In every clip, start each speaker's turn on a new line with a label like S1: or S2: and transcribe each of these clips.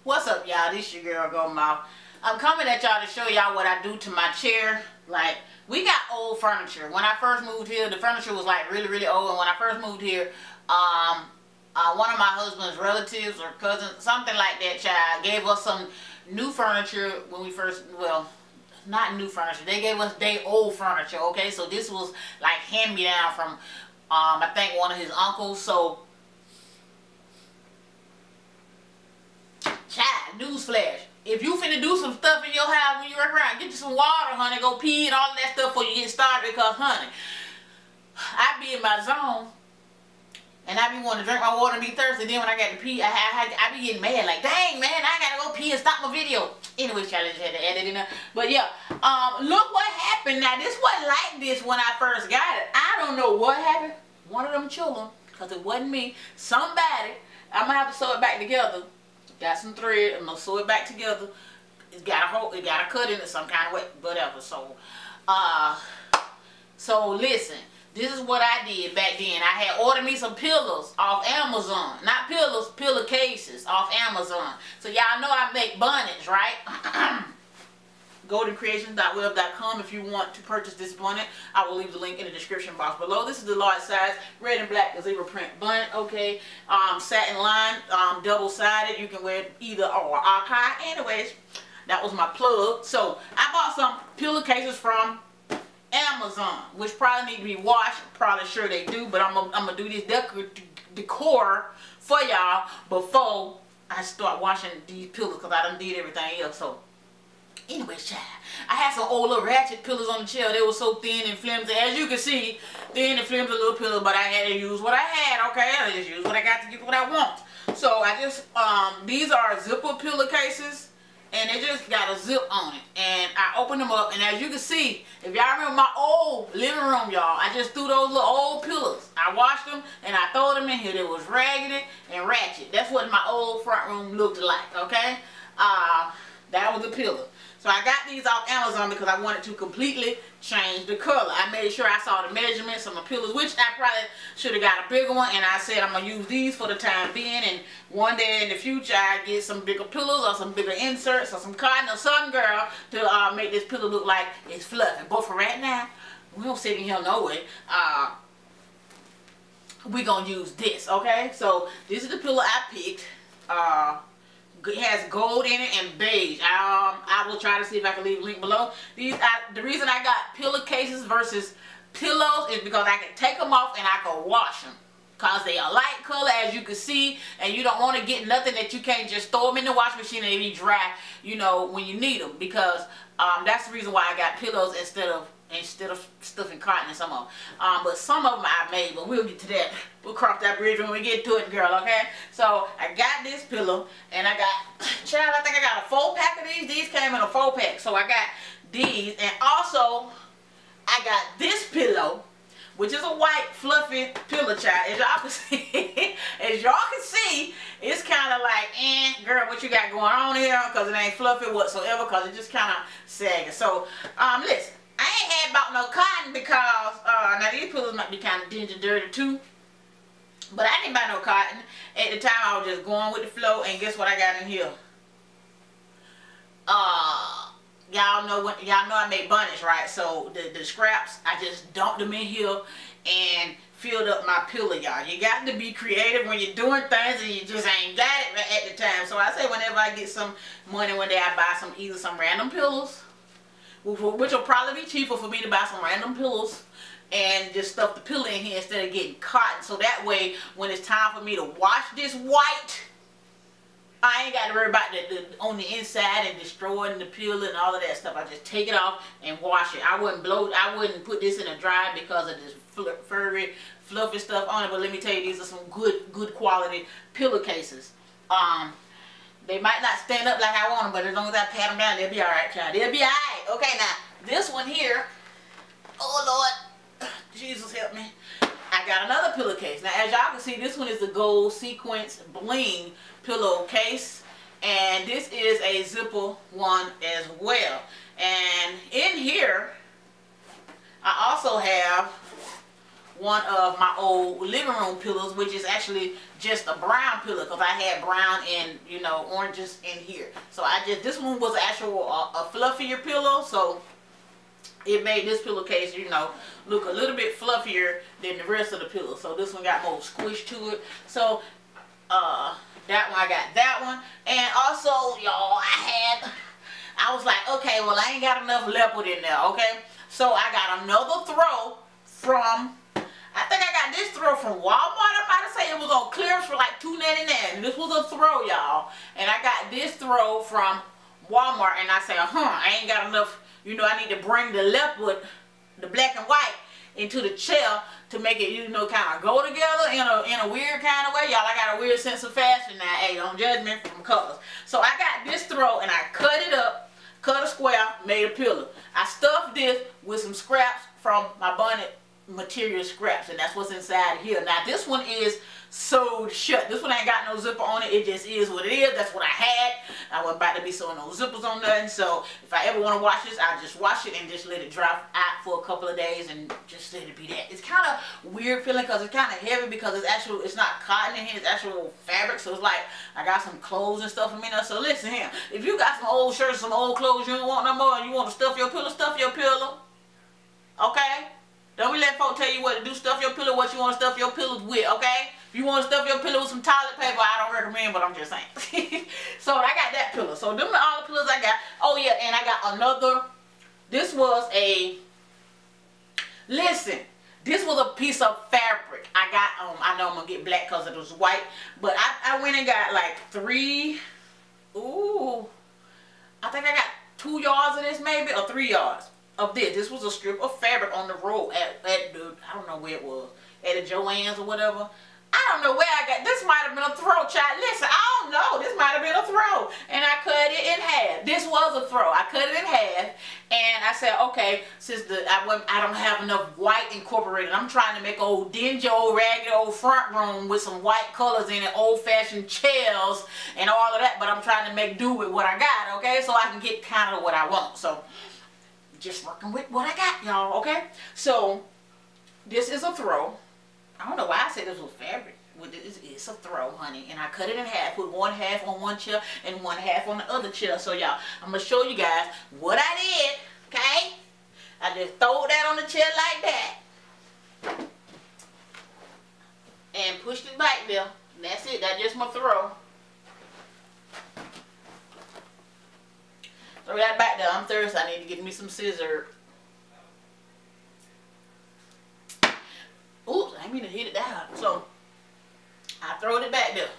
S1: What's up, y'all? This your girl Goldmouth. I'm coming at y'all to show y'all what I do to my chair. Like, we got old furniture. When I first moved here, the furniture was like really old. And when I first moved here, one of my husband's relatives or cousins, something like that, child, gave us some new furniture when we first, well, not new furniture. They gave us their old furniture, okay? So this was like hand-me-down from, I think, one of his uncles. So, child, newsflash. If you finna do some stuff in your house when you work around, get you some water, honey. Go pee and all of that stuff before you get started because, honey, I be in my zone. And I be wanting to drink my water and be thirsty. Then when I got to pee, I be getting mad. Like, dang, man, I gotta go pee and stop my video. Anyway, child, I just had to add it in there. But yeah, look what happened. Now, this wasn't like this when I first got it. I don't know what happened. One of them children, because it wasn't me. Somebody, I'm going to have to sew it back together. Got some thread. I'm going to sew it back together. It's got a hole. It got a cut in it some kind of way. Whatever. So listen. This is what I did back then. I had ordered me some pillows off Amazon. Not pillows, pillow cases off Amazon. So y'all know I make bonnets, right? GoldenCreations.web.com if you want to purchase this bonnet. I will leave the link in the description box below. This is the large size, red and black zebra print bonnet, okay? Satin line, double-sided. You can wear it either or archive. Anyways, that was my plug. So I bought some pillowcases from Amazon, which probably need to be washed. Probably sure they do, but I'm gonna do this decor for y'all before I start washing these pillows because I done did everything else. So anyways, child, I had some old little ratchet pillows on the chair. They were so thin and flimsy. As you can see, thin and flimsy little pillow, but I had to use what I had, okay? I just use what I got to get what I want. So I just, these are zipper pillowcases. And it just got a zip on it. And I opened them up. And as you can see, if y'all remember my old living room, y'all, I just threw those little old pillows. I washed them and I threw them in here. They was raggedy and ratchet. That's what my old front room looked like, okay? That was the pillow. So I got these off Amazon because I wanted to completely change the color. I made sure I saw the measurements of my pillows, which I probably should have got a bigger one. And I said I'm going to use these for the time being. And one day in the future, I get some bigger pillows or some bigger inserts or some cotton or some girl to make this pillow look like it's fluffy. But for right now, we don't sit in here no way. We're going to use this, okay? So this is the pillow I picked. It has gold in it and beige. I will try to see if I can leave a link below. The reason I got pillowcases versus pillows is because I can take them off and I can wash them. Because they are light color, as you can see, and you don't want to get nothing that you can't just throw them in the wash machine and they be dry, you know, when you need them. Because that's the reason why I got pillows instead of stuffing cotton in some of them. But some of them I made, but we'll get to that. We'll cross that bridge when we get to it, girl, okay? So I got this pillow, and I got, child, I think I got a 4-pack of these. These came in a 4-pack, so I got these. And also, I got this pillow, which is a white, fluffy pillow, child. As y'all can see, it's kind of like, girl, what you got going on here? Because it ain't fluffy whatsoever, because it just kind of sagging. So, listen. I ain't had about no cotton because, now these pillows might be kind of dingy dirty too. But I didn't buy no cotton. At the time I was just going with the flow, and guess what I got in here? Y'all know I make bonnets, right? So the scraps, I just dumped them in here and filled up my pillow, y'all. You got to be creative when you're doing things and you just ain't got it at the time. So I say whenever I get some money one day, I buy either some random pillows, which will probably be cheaper for me to buy some random pillows and just stuff the pillow in here instead of getting cotton. So that way, when it's time for me to wash this white, I ain't got to worry about on the inside and destroying the pillow and all of that stuff. I just take it off and wash it. I wouldn't put this in a dryer because of this furry, fluffy stuff on it. But let me tell you, these are some good quality pillowcases. They might not stand up like I want them, but as long as I pat them down, they'll be alright, child. They'll be alright. Okay, now, this one here, oh Lord, Jesus help me. I got another pillowcase. Now, as y'all can see, this one is the gold sequence bling pillowcase. And this is a zipper one as well. And in here, I also have one of my old living room pillows, which is actually just a brown pillow because I had brown and, you know, oranges in here. So this one was actual a fluffier pillow, so it made this pillowcase, you know, look a little bit fluffier than the rest of the pillows. So this one got more squish to it. So that one, I got that one. And also, y'all, I was like, okay, well, I ain't got enough leopard in there, okay? So I got another throw from, I think I got this throw from Walmart. I'm about to say it was on clearance for like $2.99. And this was a throw, y'all. And I got this throw from Walmart. And I said, I ain't got enough, you know, I need to bring the leopard, the black and white, into the chair to make it, you know, kind of go together in a weird kind of way. Y'all, I got a weird sense of fashion now. Hey, don't judge me from colors. So I got this throw and I cut it up, cut a square, made a pillow. I stuffed this with some scraps from my bonnet material scraps, and that's what's inside here. Now this one is sewed shut. This one ain't got no zipper on it. It just is what it is. That's what I had. I wasn't about to be sewing no zippers on nothing. So if I ever want to wash this, I just wash it and just let it dry out for a couple of days and just let it be that. It's kind of weird feeling because it's kind of heavy because it's not cotton in here. It's actual fabric. So it's like I got some clothes and stuff in there. So listen here. If you got some old shirts, some old clothes you don't want no more and you want to stuff your pillow. Okay? Don't be letting folks tell you what to do. Stuff your pillow what you want to stuff your pillows with, okay? If you want to stuff your pillow with some toilet paper, I don't recommend, but I'm just saying. So I got that pillow. So them are all the pillows I got. Oh yeah, and I got another. This was a, listen, this was a piece of fabric. I got, I know I'm going to get black because it was white, but I went and got like 3, I think I got 2 yards of this maybe, or 3 yards of this. This was a strip of fabric on the road at the, I don't know where it was, at the Joann's or whatever. I don't know where I got, this might have been a throw, child. Listen, I don't know, this might have been a throw. And I cut it in half. This was a throw. I cut it in half, and I said, okay, since I don't have enough white incorporated, I'm trying to make an old dingy, old raggedy, old front room with some white colors in it, old-fashioned chairs and all of that, but I'm trying to make do with what I got, okay, so I can get kind of what I want. So just working with what I got, y'all, okay? So this is a throw. I don't know why I said this was fabric. It's a throw, honey. And I cut it in half. Put one half on one chair and one half on the other chair. So y'all, I'm going to show you guys what I did, okay? I just throw that on the chair like that. And pushed it back there. And that's it. That's just my throw. Throw that back there. I'm thirsty. I need to get me some scissors. Oops, I didn't mean to hit it down. So I throwed it back there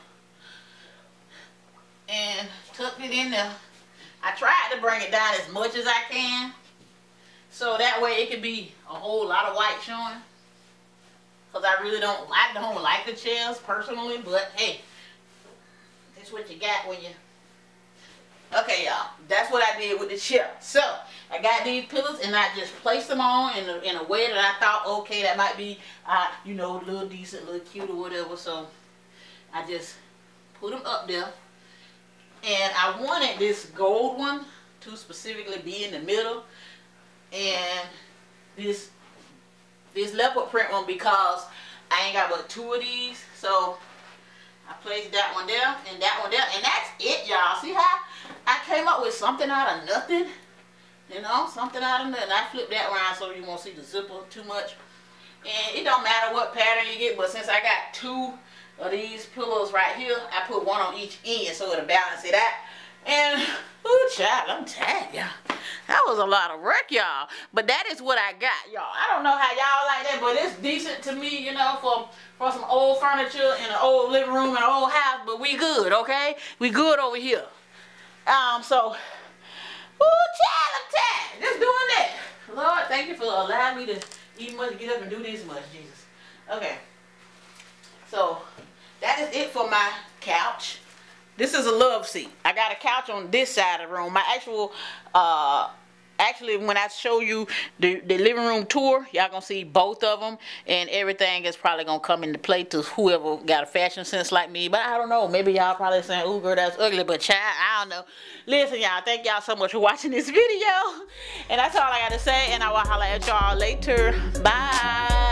S1: and tucked it in there. I tried to bring it down as much as I can, so that way it could be a whole lot of white showing. Cause I don't like the chairs personally, but hey, that's what you got when you. Okay, y'all, that's what I did with the chair. So I got these pillows and I just placed them on in a way that I thought, okay, that might be, you know, a little decent, a little cute or whatever. So I just put them up there. And I wanted this gold one to specifically be in the middle. And this leopard print one because I ain't got but 2 of these. So I placed that one there and that one there. And that's it, y'all. See how I came up with something out of nothing? You know, something out of nothing. I flipped that around so you won't see the zipper too much. And it don't matter what pattern you get, but since I got 2 of these pillows right here, I put one on each end so it'll balance it out. And, ooh, child, I'm tired, y'all. That was a lot of work, y'all. But that is what I got, y'all. I don't know how y'all like that, but it's decent to me, you know, for some old furniture in an old living room in an old house. But we good, okay? We good over here. So, ooh, child, I'm tired. Just doing that. Lord, thank you for allowing me to eat much, get up and do this much, Jesus. Okay. So, that is it for my couch. This is a love seat. I got a couch on this side of the room. My actual, actually when I show you the living room tour, y'all gonna see both of them, and everything is probably gonna come into play to whoever got a fashion sense like me. But I don't know, maybe y'all probably saying, ooh girl, that's ugly, but child, I don't know. Listen, y'all, thank y'all so much for watching this video, and that's all I gotta say, and I will holler at y'all later. Bye.